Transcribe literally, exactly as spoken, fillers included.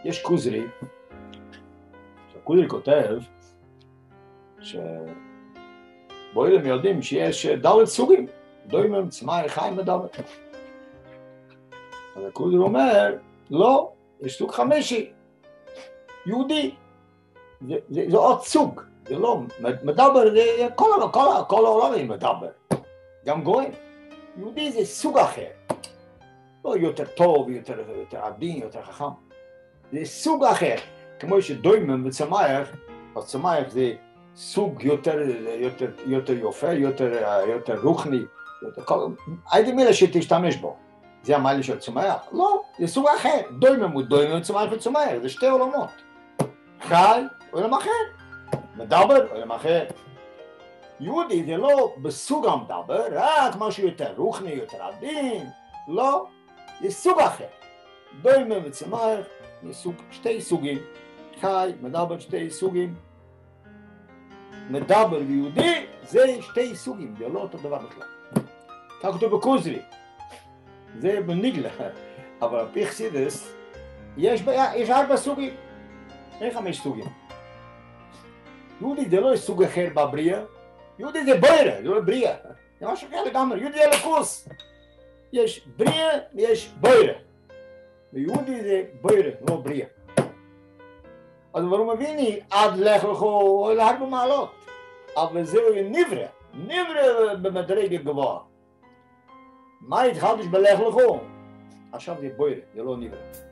יש כוזרי, שהכוזרי כותב, שבוילם יודעים שיש דלת סוגים, דוימם, צמאי, חיים ודלת. אז הכוזרי אומר, לא, יש סוג חמישי, יהודי, זה, זה, זה עוד סוג, זה לא, מדבר, זה כל, כל, כל העולם מדבר, גם גויים, יהודי זה סוג אחר, לא יותר טוב, יותר, יותר עדין, יותר חכם, זה סוג אחר, כמו שדוימם וצמאי, אז צמאי זה סוג יותר, יותר, יותר יפה, יותר, יותר רוחני, יותר כל, הייתי מילה שתשתמש בו, זה המיילה של צמח? לא, זה סוג אחר, דוימם הוא דוימם, צמח וצמח, זה שתי עולמות, חי, עולם אחר, מדבר, עולם אחר, יהודי זה לא בסוג המדבר, רק משהו יותר רוחני, יותר עדין, לא, זה סוג אחר, דוימם וצמח, זה סוג, שתי סוגים, חי, מדבר שתי סוגים, מדבר ויהודי זה שתי סוגים, זה לא אותו דבר בכלל. כך כתוב בכוזרי, זה בניגלה, אבל על פי חסידות יש, יש ארבע סוגים, אין חמש סוגים. יהודי זה לא סוג אחר בבריאה, יהודי זה בריאה, זה לא בריאה, זה משהו אחר לגמרי, יהודי זה לקוס. יש בריאה ויש בריאה, ויהודי זה בריאה, לא בריאה. אז הוא מביני, עד לך לכו להרבה מעלות, אבל זהו נברא, נברא במדרגה גבוהה. מה התחדש בלך לכו? עכשיו זה בוירה, זה לא נברא.